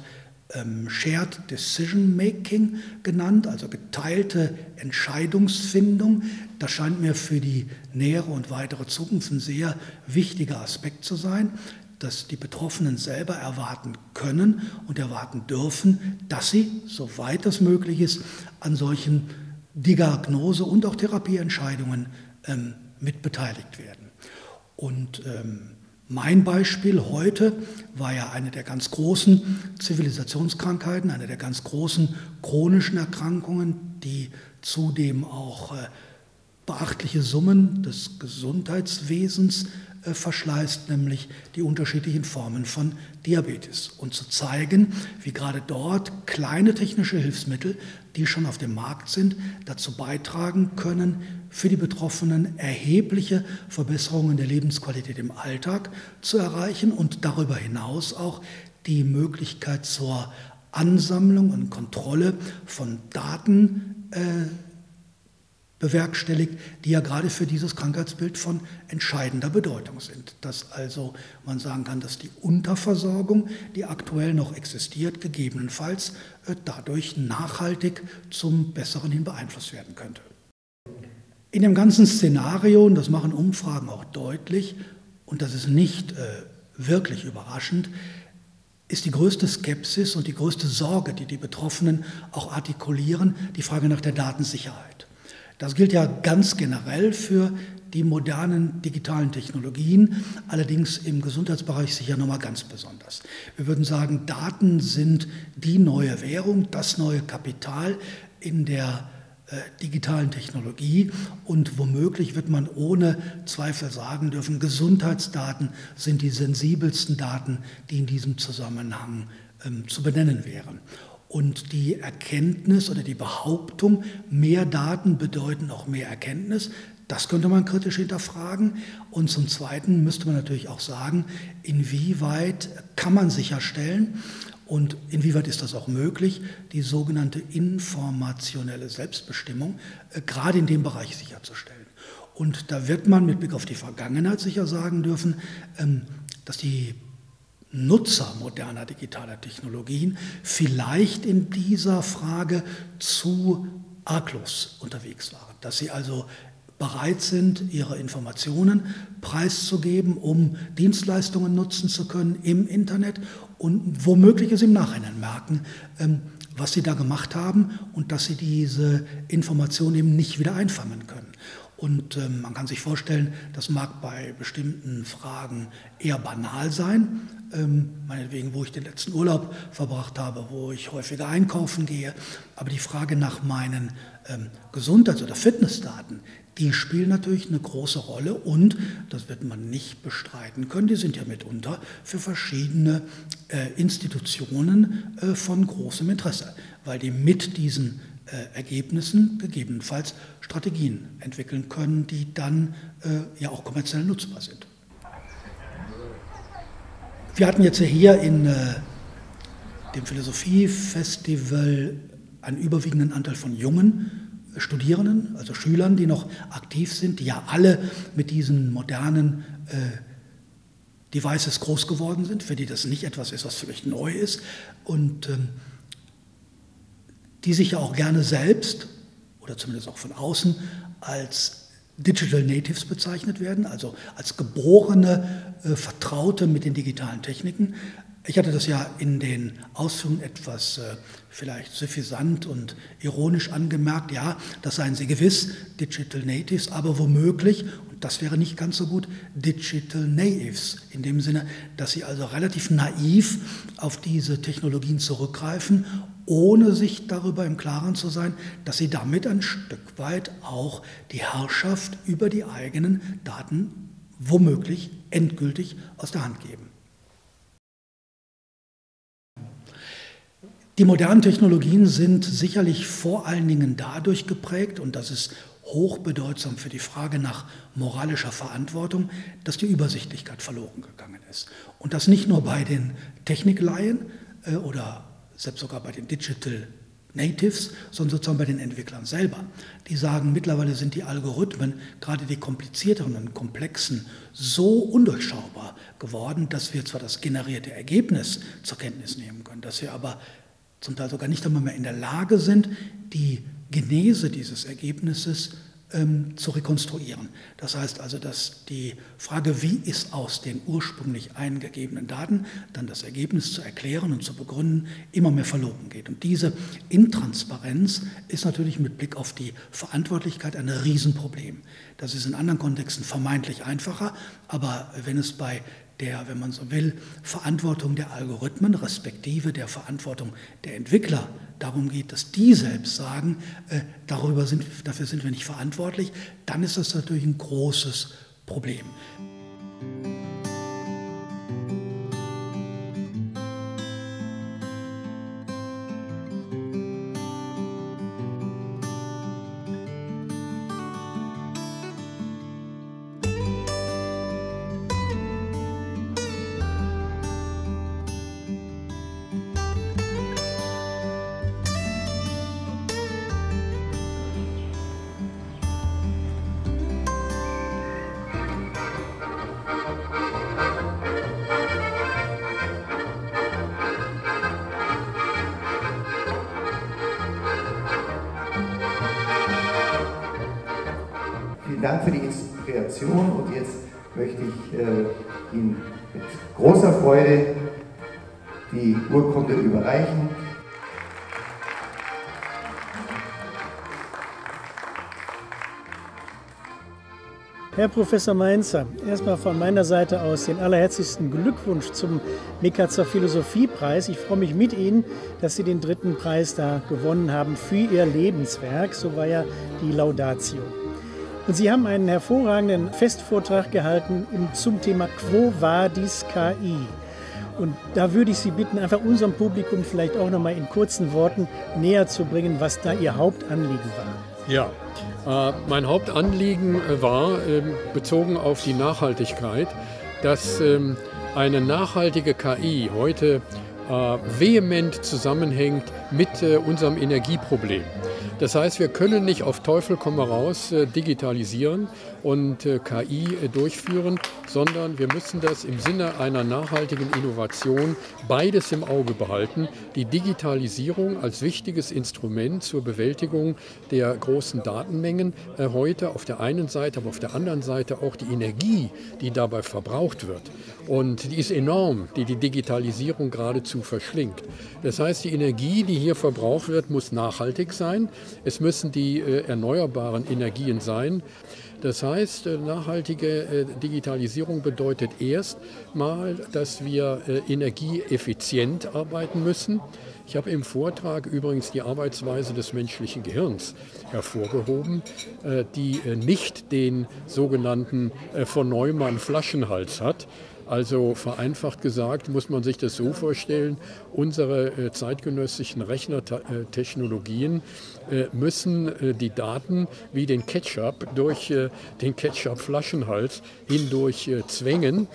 Shared Decision Making genannt, also geteilte Entscheidungsfindung. Das scheint mir für die nähere und weitere Zukunft ein sehr wichtiger Aspekt zu sein, dass die Betroffenen selber erwarten können und erwarten dürfen, dass sie, soweit das möglich ist, an solchen Diagnose- und auch Therapieentscheidungen ähm, mit beteiligt werden. Und ähm, Mein Beispiel heute war ja eine der ganz großen Zivilisationskrankheiten, eine der ganz großen chronischen Erkrankungen, die zudem auch äh, beachtliche Summen des Gesundheitswesens äh, verschleißt, nämlich die unterschiedlichen Formen von Diabetes. Und zu zeigen, wie gerade dort kleine technische Hilfsmittel, die schon auf dem Markt sind, dazu beitragen können, für die Betroffenen erhebliche Verbesserungen der Lebensqualität im Alltag zu erreichen und darüber hinaus auch die Möglichkeit zur Ansammlung und Kontrolle von Daten äh, bewerkstelligt, die ja gerade für dieses Krankheitsbild von entscheidender Bedeutung sind. Dass also man sagen kann, dass die Unterversorgung, die aktuell noch existiert, gegebenenfalls äh, dadurch nachhaltig zum Besseren hin beeinflusst werden könnte. In dem ganzen Szenario, und das machen Umfragen auch deutlich, und das ist nicht äh, wirklich überraschend, ist die größte Skepsis und die größte Sorge, die die Betroffenen auch artikulieren, die Frage nach der Datensicherheit. Das gilt ja ganz generell für die modernen digitalen Technologien, allerdings im Gesundheitsbereich sicher nochmal ganz besonders. Wir würden sagen, Daten sind die neue Währung, das neue Kapital in der äh, digitalen Technologie und womöglich wird man ohne Zweifel sagen dürfen, Gesundheitsdaten sind die sensibelsten Daten, die in diesem Zusammenhang ähm, zu benennen wären. Und die Erkenntnis oder die Behauptung, mehr Daten bedeuten auch mehr Erkenntnis, das könnte man kritisch hinterfragen. Und zum Zweiten müsste man natürlich auch sagen, inwieweit kann man sicherstellen und inwieweit ist das auch möglich, die sogenannte informationelle Selbstbestimmung äh, gerade in dem Bereich sicherzustellen. Und da wird man mit Blick auf die Vergangenheit sicher sagen dürfen, ähm, dass die Nutzer moderner digitaler Technologien vielleicht in dieser Frage zu arglos unterwegs waren, dass sie also bereit sind, ihre Informationen preiszugeben, um Dienstleistungen nutzen zu können im Internet und womöglich es im Nachhinein merken, was sie da gemacht haben und dass sie diese Information eben nicht wieder einfangen können. Und ähm, man kann sich vorstellen, das mag bei bestimmten Fragen eher banal sein, ähm, meinetwegen, wo ich den letzten Urlaub verbracht habe, wo ich häufiger einkaufen gehe, aber die Frage nach meinen ähm, Gesundheits- oder Fitnessdaten, die spielen natürlich eine große Rolle und, das wird man nicht bestreiten können, die sind ja mitunter für verschiedene äh, Institutionen äh, von großem Interesse, weil die mit diesen äh, Ergebnissen gegebenenfalls Strategien entwickeln können, die dann äh, ja auch kommerziell nutzbar sind. Wir hatten jetzt hier in äh, dem Philosophiefestival einen überwiegenden Anteil von jungen Studierenden, also Schülern, die noch aktiv sind, die ja alle mit diesen modernen äh, Devices groß geworden sind, für die das nicht etwas ist, was vielleicht neu ist und ähm, die sich ja auch gerne selbst oder zumindest auch von außen als Digital Natives bezeichnet werden, also als geborene äh, Vertraute mit den digitalen Techniken. Ich hatte das ja in den Ausführungen etwas äh, vielleicht suffisant und ironisch angemerkt, ja, das seien sie gewiss, Digital Natives, aber womöglich, und das wäre nicht ganz so gut, Digital Naives, in dem Sinne, dass sie also relativ naiv auf diese Technologien zurückgreifen, ohne sich darüber im Klaren zu sein, dass sie damit ein Stück weit auch die Herrschaft über die eigenen Daten womöglich endgültig aus der Hand geben. Die modernen Technologien sind sicherlich vor allen Dingen dadurch geprägt, und das ist hochbedeutsam für die Frage nach moralischer Verantwortung, dass die Übersichtlichkeit verloren gegangen ist. Und das nicht nur bei den Techniklaien äh, oder selbst sogar bei den Digital Natives, sondern sozusagen bei den Entwicklern selber. Die sagen, mittlerweile sind die Algorithmen, gerade die komplizierteren und komplexen, so undurchschaubar geworden, dass wir zwar das generierte Ergebnis zur Kenntnis nehmen können, dass wir aber zum Teil sogar nicht einmal mehr in der Lage sind, die Genese dieses Ergebnisses ähm, zu rekonstruieren. Das heißt also, dass die Frage, wie ist aus den ursprünglich eingegebenen Daten dann das Ergebnis zu erklären und zu begründen, immer mehr verloren geht. Und diese Intransparenz ist natürlich mit Blick auf die Verantwortlichkeit ein Riesenproblem. Das ist in anderen Kontexten vermeintlich einfacher, aber wenn es bei der, wenn man so will, Verantwortung der Algorithmen, respektive der Verantwortung der Entwickler darum geht, dass die selbst sagen, äh, darüber sind, dafür sind wir nicht verantwortlich, dann ist das natürlich ein großes Problem. Vielen Dank für die Inspiration und jetzt möchte ich äh, Ihnen mit großer Freude die Urkunde überreichen. Herr Professor Mainzer, erstmal von meiner Seite aus den allerherzlichsten Glückwunsch zum Mekatzer Philosophiepreis. Ich freue mich mit Ihnen, dass Sie den dritten Preis da gewonnen haben für Ihr Lebenswerk. So war ja die Laudatio. Und Sie haben einen hervorragenden Festvortrag gehalten zum Thema Quo Vadis K I. Und da würde ich Sie bitten, einfach unserem Publikum vielleicht auch noch mal in kurzen Worten näher zu bringen, was da Ihr Hauptanliegen war. Ja, äh, mein Hauptanliegen war, äh, bezogen auf die Nachhaltigkeit, dass äh, eine nachhaltige K I heute äh, vehement zusammenhängt mit äh, unserem Energieproblem. Das heißt, wir können nicht auf Teufel komm raus äh, digitalisieren und äh, K I äh, durchführen, sondern wir müssen das im Sinne einer nachhaltigen Innovation beides im Auge behalten. Die Digitalisierung als wichtiges Instrument zur Bewältigung der großen Datenmengen äh, heute auf der einen Seite, aber auf der anderen Seite auch die Energie, die dabei verbraucht wird. Und die ist enorm, die die Digitalisierung geradezu verschlingt. Das heißt, die Energie, die hier verbraucht wird, muss nachhaltig sein. Es müssen die äh, erneuerbaren Energien sein. Das heißt, äh, nachhaltige äh, Digitalisierung bedeutet erstmal, dass wir äh, energieeffizient arbeiten müssen. Ich habe im Vortrag übrigens die Arbeitsweise des menschlichen Gehirns hervorgehoben, äh, die äh, nicht den sogenannten äh, von Neumann Flaschenhals hat. Also vereinfacht gesagt muss man sich das so vorstellen, unsere äh, zeitgenössischen Rechnertechnologien äh, müssen äh, die Daten wie den Ketchup durch äh, den Ketchup-Flaschenhals hindurch äh, zwängen.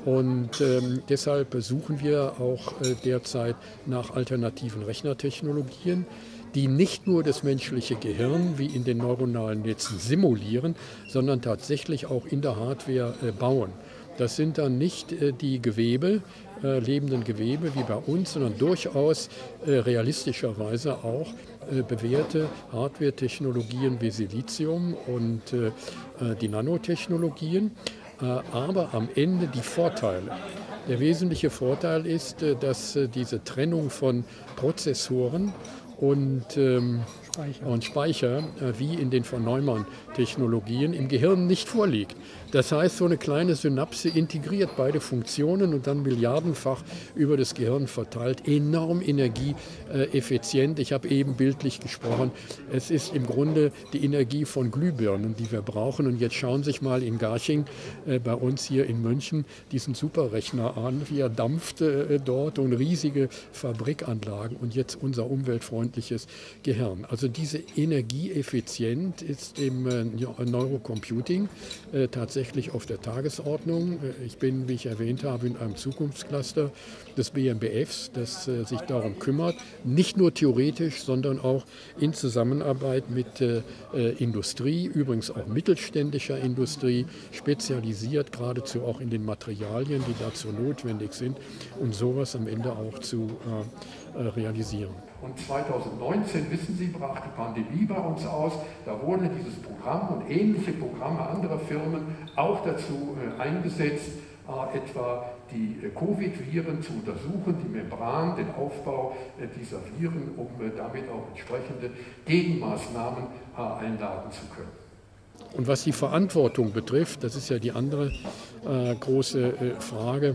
Und ähm, deshalb suchen wir auch äh, derzeit nach alternativen Rechnertechnologien, die nicht nur das menschliche Gehirn wie in den neuronalen Netzen simulieren, sondern tatsächlich auch in der Hardware äh, bauen. Das sind dann nicht äh, die Gewebe, äh, lebenden Gewebe wie bei uns, sondern durchaus äh, realistischerweise auch äh, bewährte Hardware-Technologien wie Silizium und äh, die Nanotechnologien. Äh, aber am Ende die Vorteile. Der wesentliche Vorteil ist, äh, dass äh, diese Trennung von Prozessoren und ähm, Speicher, und Speicher äh, wie in den von Neumann-Technologien im Gehirn nicht vorliegt. Das heißt, so eine kleine Synapse integriert beide Funktionen und dann milliardenfach über das Gehirn verteilt, enorm energieeffizient. Ich habe eben bildlich gesprochen, es ist im Grunde die Energie von Glühbirnen, die wir brauchen. Und jetzt schauen Sie sich mal in Garching, äh, bei uns hier in München, diesen Superrechner an, wie er dampft äh, dort und riesige Fabrikanlagen und jetzt unser umweltfreundliches Gehirn. Also diese Energieeffizienz ist im äh, Neurocomputing äh, tatsächlich auf der Tagesordnung. Ich bin, wie ich erwähnt habe, in einem Zukunftscluster des B M B Fs, das äh, sich darum kümmert, nicht nur theoretisch, sondern auch in Zusammenarbeit mit äh, Industrie, übrigens auch mittelständischer Industrie, spezialisiert geradezu auch in den Materialien, die dazu notwendig sind, um sowas am Ende auch zu äh, äh, realisieren. Und zweitausendneunzehn, wissen Sie, brach die Pandemie bei uns aus. Da wurden dieses Programm und ähnliche Programme anderer Firmen auch dazu äh, eingesetzt, äh, etwa die äh, Covid-Viren zu untersuchen, die Membran, den Aufbau äh, dieser Viren, um äh, damit auch entsprechende Gegenmaßnahmen äh, einladen zu können. Und was die Verantwortung betrifft, das ist ja die andere äh, große äh, Frage,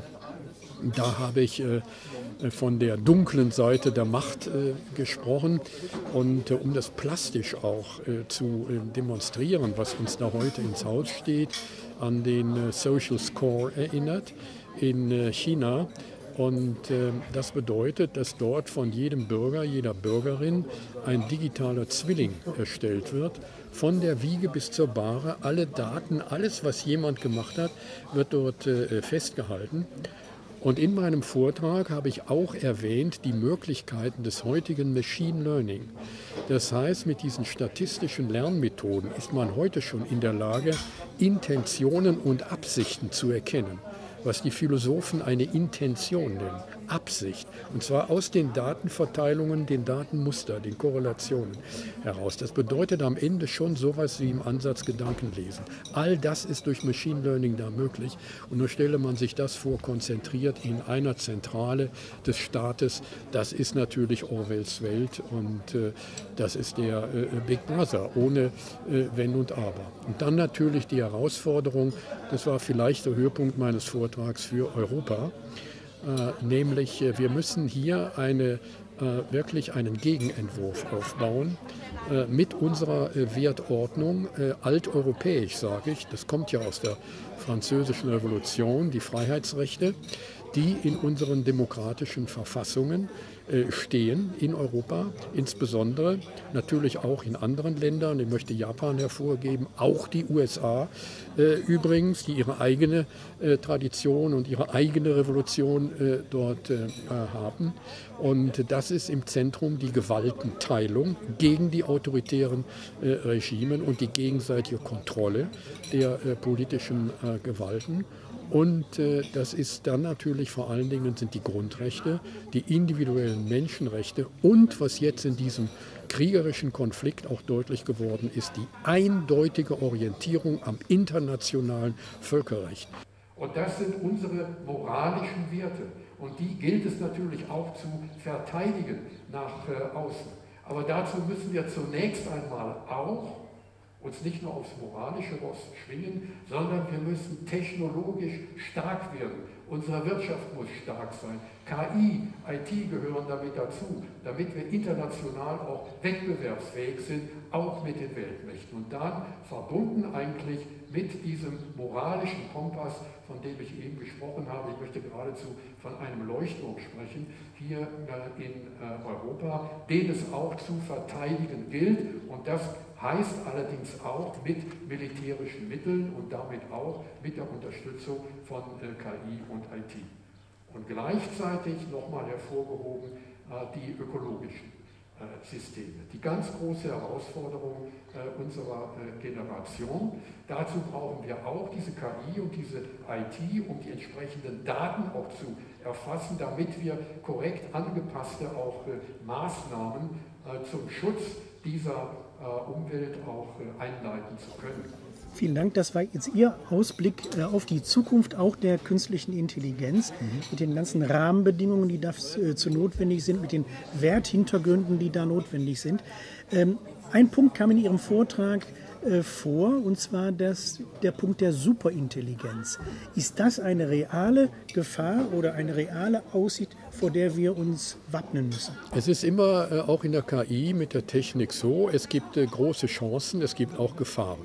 da habe ich äh, von der dunklen Seite der Macht äh, gesprochen. Und äh, um das plastisch auch äh, zu äh, demonstrieren, was uns da heute ins Haus steht, an den äh, Social Score erinnert in äh, China. Und äh, das bedeutet, dass dort von jedem Bürger, jeder Bürgerin ein digitaler Zwilling erstellt wird. Von der Wiege bis zur Bahre, alle Daten, alles, was jemand gemacht hat, wird dort äh, festgehalten. Und in meinem Vortrag habe ich auch erwähnt die Möglichkeiten des heutigen Machine Learning. Das heißt, mit diesen statistischen Lernmethoden ist man heute schon in der Lage, Intentionen und Absichten zu erkennen, was die Philosophen eine Intention nennen, Absicht. Und zwar aus den Datenverteilungen, den Datenmuster, den Korrelationen heraus. Das bedeutet am Ende schon sowas wie im Ansatz Gedankenlesen. All das ist durch Machine Learning da möglich. Und nur stelle man sich das vor, konzentriert in einer Zentrale des Staates. Das ist natürlich Orwells Welt und äh, das ist der äh, Big Brother, ohne äh, Wenn und Aber. Und dann natürlich die Herausforderung, das war vielleicht der Höhepunkt meines Vortrags für Europa, äh, nämlich äh, wir müssen hier eine, äh, wirklich einen Gegenentwurf aufbauen äh, mit unserer äh, Wertordnung, äh, alteuropäisch sage ich, das kommt ja aus der Französischen Revolution, die Freiheitsrechte, die in unseren demokratischen Verfassungen stehen in Europa, insbesondere natürlich auch in anderen Ländern. Ich möchte Japan hervorheben, auch die U S A äh, übrigens, die ihre eigene äh, Tradition und ihre eigene Revolution äh, dort äh, haben. Und das ist im Zentrum die Gewaltenteilung gegen die autoritären äh, Regimen und die gegenseitige Kontrolle der äh, politischen äh, Gewalten. Und äh, das ist dann natürlich vor allen Dingen sind die Grundrechte, die individuellen Menschenrechte und was jetzt in diesem kriegerischen Konflikt auch deutlich geworden ist, die eindeutige Orientierung am internationalen Völkerrecht. Und das sind unsere moralischen Werte. Und die gilt es natürlich auch zu verteidigen nach äh, außen. Aber dazu müssen wir zunächst einmal auch uns nicht nur aufs moralische Ross schwingen, sondern wir müssen technologisch stark werden. Unsere Wirtschaft muss stark sein. K I, I T gehören damit dazu, damit wir international auch wettbewerbsfähig sind, auch mit den Weltmächten. Und dann verbunden eigentlich mit diesem moralischen Kompass, von dem ich eben gesprochen habe. Ich möchte geradezu von einem Leuchtturm sprechen, hier äh, in äh, Europa, den es auch zu verteidigen gilt. Und das heißt allerdings auch mit militärischen Mitteln und damit auch mit der Unterstützung von äh, K I und I T. Und gleichzeitig nochmal hervorgehoben äh, die ökologischen äh, Systeme. Die ganz große Herausforderung äh, unserer äh, Generation. Dazu brauchen wir auch diese K I und diese I T, um die entsprechenden Daten auch zu erfassen, damit wir korrekt angepasste auch äh, Maßnahmen äh, zum Schutz dieser Umwelt auch einleiten zu können. Vielen Dank. Das war jetzt Ihr Ausblick auf die Zukunft auch der künstlichen Intelligenz mhm. mit den ganzen Rahmenbedingungen, die dazu notwendig sind, mit den Werthintergründen, die da notwendig sind. Ein Punkt kam in Ihrem Vortrag vor, und zwar das, der Punkt der Superintelligenz. Ist das eine reale Gefahr oder eine reale Aussicht, vor der wir uns wappnen müssen? Es ist immer äh, auch in der K I mit der Technik so, es gibt äh, große Chancen, es gibt auch Gefahren.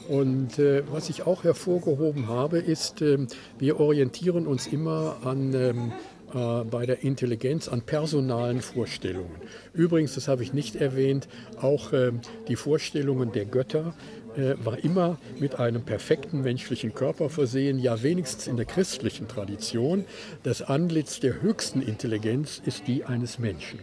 Und äh, was ich auch hervorgehoben habe, ist, äh, wir orientieren uns immer an ähm, bei der Intelligenz an personalen Vorstellungen. Übrigens, das habe ich nicht erwähnt, auch äh, die Vorstellungen der Götter äh, war immer mit einem perfekten menschlichen Körper versehen, ja wenigstens in der christlichen Tradition. Das Antlitz der höchsten Intelligenz ist die eines Menschen.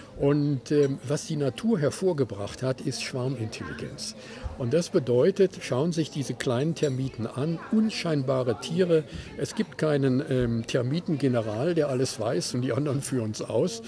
Und äh, was die Natur hervorgebracht hat, ist Schwarmintelligenz. Und das bedeutet, schauen sich diese kleinen Termiten an, unscheinbare Tiere. Es gibt keinen ähm, Termitengeneral, der alles weiß und die anderen führen es aus.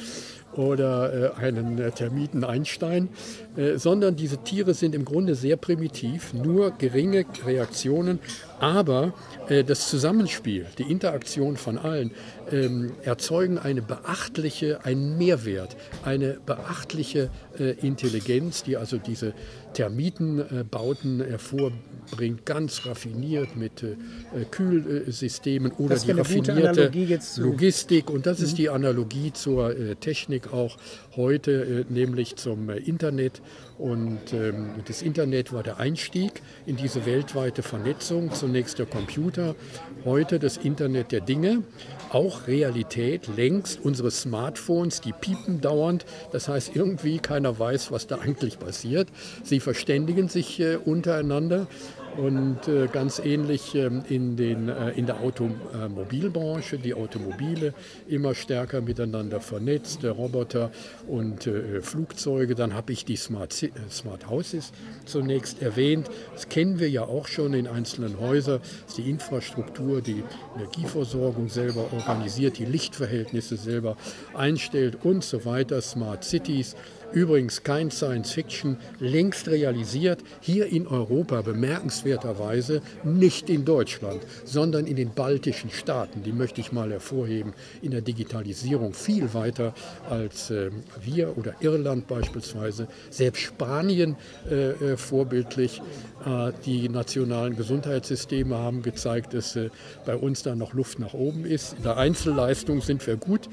Oder äh, einen äh, Termiten Einstein, äh, sondern diese Tiere sind im Grunde sehr primitiv, nur geringe Reaktionen, aber äh, das Zusammenspiel, die Interaktion von allen ähm, erzeugen eine beachtliche, einen Mehrwert, eine beachtliche äh, Intelligenz, die also diese Termitenbauten äh, hervorbringt, ganz raffiniert mit äh, Kühlsystemen oder die raffinierte Logistik. Und das ist die Analogie zur äh, Technik auch heute, äh, nämlich zum äh, Internet. Und ähm, das Internet war der Einstieg in diese weltweite Vernetzung. Zunächst der Computer, heute das Internet der Dinge, auch Realität, längst unsere Smartphones, die piepen dauernd. Das heißt, irgendwie keiner weiß, was da eigentlich passiert. Sie verständigen sich äh, untereinander. Und äh, ganz ähnlich ähm, in, den, äh, in der Automobilbranche, die Automobile immer stärker miteinander vernetzt, der Roboter und äh, Flugzeuge. Dann habe ich die Smart, äh, Smart Houses zunächst erwähnt. Das kennen wir ja auch schon in einzelnen Häusern. Das ist die Infrastruktur, die Energieversorgung selber organisiert, die Lichtverhältnisse selber einstellt und so weiter. Smart Cities. Übrigens kein Science Fiction, längst realisiert, hier in Europa bemerkenswerterweise, nicht in Deutschland, sondern in den baltischen Staaten, die möchte ich mal hervorheben, in der Digitalisierung viel weiter als äh, wir oder Irland beispielsweise, selbst Spanien äh, äh, vorbildlich. Äh, die nationalen Gesundheitssysteme haben gezeigt, dass äh, bei uns da noch Luft nach oben ist. In der Einzelleistung sind wir gut,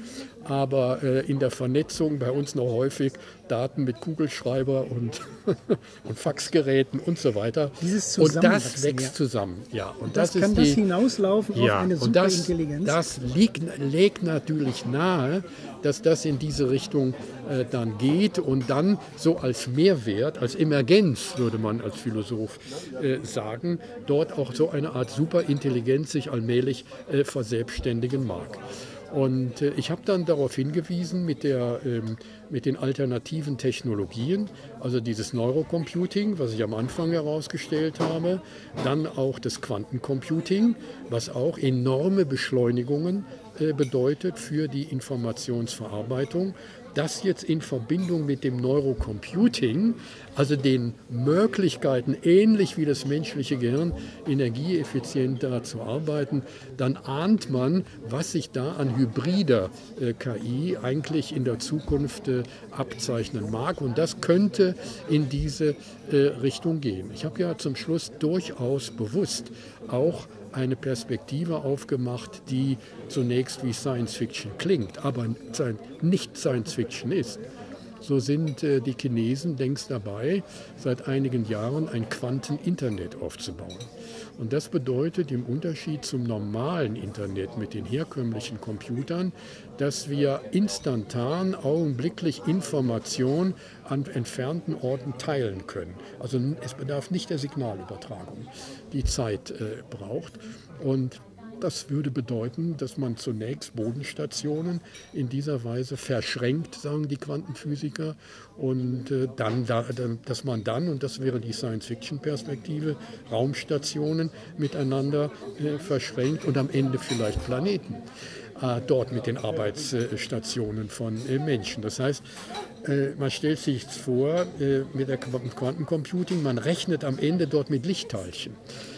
aber äh, in der Vernetzung bei uns noch häufig Daten mit Kugelschreiber und, und Faxgeräten und so weiter. Dieses und das wächst ja. zusammen. Ja, und, und das, das ist kann die, das hinauslaufen ja, auf eine und das, Superintelligenz? Das liegt, legt natürlich nahe, dass das in diese Richtung äh, dann geht und dann so als Mehrwert, als Emergenz, würde man als Philosoph äh, sagen, dort auch so eine Art Superintelligenz sich allmählich äh, verselbstständigen mag. Und äh, ich habe dann darauf hingewiesen mit, der, ähm, mit den alternativen Technologien, also dieses Neurocomputing, was ich am Anfang herausgestellt habe, dann auch das Quantencomputing, was auch enorme Beschleunigungen äh, bedeutet für die Informationsverarbeitung. Das jetzt in Verbindung mit dem Neurocomputing, also den Möglichkeiten, ähnlich wie das menschliche Gehirn, energieeffizienter zu arbeiten, dann ahnt man, was sich da an hybrider äh, K I eigentlich in der Zukunft äh, abzeichnen mag. Und das könnte in diese äh, Richtung gehen. Ich habe ja zum Schluss durchaus bewusst auch eine Perspektive aufgemacht, die zunächst wie Science Fiction klingt, aber nicht Science Fiction ist. So sind äh, die Chinesen längst dabei, seit einigen Jahren ein Quanteninternet aufzubauen. Und das bedeutet im Unterschied zum normalen Internet mit den herkömmlichen Computern, dass wir instantan, augenblicklich Informationen an entfernten Orten teilen können. Also es bedarf nicht der Signalübertragung, die Zeit äh, braucht. Und das würde bedeuten, dass man zunächst Bodenstationen in dieser Weise verschränkt, sagen die Quantenphysiker, und äh, dann, da, dass man dann, und das wäre die Science-Fiction-Perspektive, Raumstationen miteinander äh, verschränkt und am Ende vielleicht Planeten. Äh, dort mit den Arbeitsstationen von äh, Menschen. Das heißt, äh, man stellt sich vor, äh, mit der Quantencomputing, man rechnet am Ende dort mit Lichtteilchen.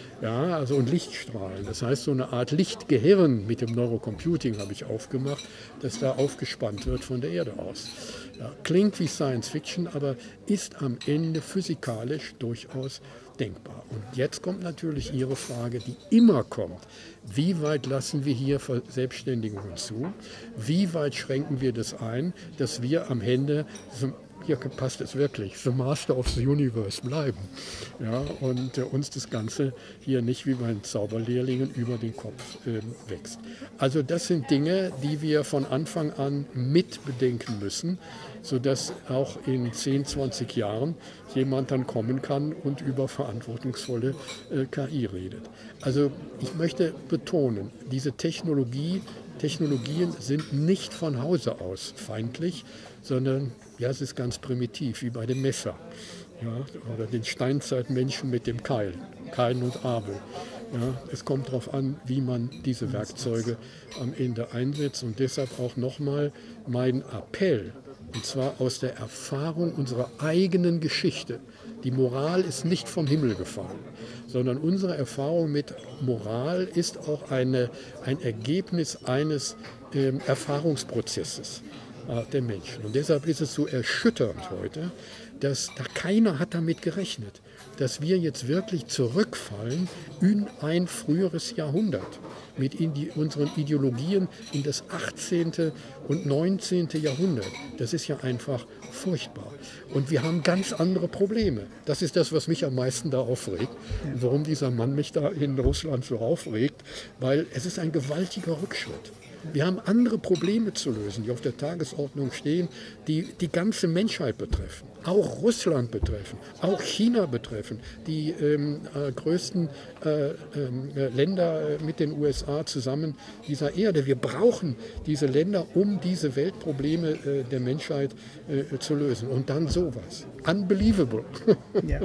Ja, also und Lichtstrahlen. Das heißt, so eine Art Lichtgehirn mit dem Neurocomputing habe ich aufgemacht, das da aufgespannt wird von der Erde aus. Ja, klingt wie Science Fiction, aber ist am Ende physikalisch durchaus denkbar. Und jetzt kommt natürlich Ihre Frage, die immer kommt. Wie weit lassen wir hier Verselbstständigungen zu? Wie weit schränken wir das ein, dass wir am Ende, hier passt es wirklich, the master of the universe bleiben. Ja, und äh, uns das Ganze hier nicht wie bei den Zauberlehrlingen über den Kopf äh, wächst. Also das sind Dinge, die wir von Anfang an mit bedenken müssen, sodass auch in zehn, zwanzig Jahren jemand dann kommen kann und über verantwortungsvolle äh, K I redet. Also ich möchte betonen, diese Technologie, Technologien sind nicht von Hause aus feindlich, sondern ja, es ist ganz primitiv, wie bei dem Messer. Ja, oder den Steinzeitmenschen mit dem Keil, Kain und Abel. Ja, es kommt darauf an, wie man diese Werkzeuge am Ende einsetzt. Und deshalb auch nochmal mein Appell, und zwar aus der Erfahrung unserer eigenen Geschichte. Die Moral ist nicht vom Himmel gefallen, sondern unsere Erfahrung mit Moral ist auch eine, ein Ergebnis eines ähm, Erfahrungsprozesses der Menschen. Und deshalb ist es so erschütternd heute, dass da keiner hat damit gerechnet, dass wir jetzt wirklich zurückfallen in ein früheres Jahrhundert mit in die, unseren Ideologien in das achtzehnte und neunzehnte Jahrhundert. Das ist ja einfach furchtbar. Und wir haben ganz andere Probleme. Das ist das, was mich am meisten da aufregt. Und warum dieser Mann mich da in Russland so aufregt, weil es ist ein gewaltiger Rückschritt. Wir haben andere Probleme zu lösen, die auf der Tagesordnung stehen, die die ganze Menschheit betreffen, auch Russland betreffen, auch China betreffen, die ähm, äh, größten äh, äh, Länder äh, mit den U S A zusammen dieser Erde. Wir brauchen diese Länder, um diese Weltprobleme äh, der Menschheit äh, zu lösen. Und dann sowas. Unbelievable. Ja.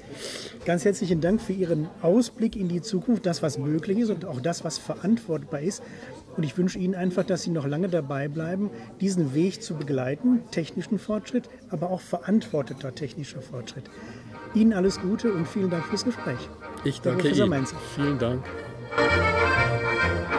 Ganz herzlichen Dank für Ihren Ausblick in die Zukunft, das, was möglich ist und auch das, was verantwortbar ist. Und ich wünsche Ihnen einfach, dass Sie noch lange dabei bleiben, diesen Weg zu begleiten, technischen Fortschritt, aber auch verantworteter technischer Fortschritt. Ihnen alles Gute und vielen Dank fürs Gespräch. Ich danke Ihnen. Vielen Dank.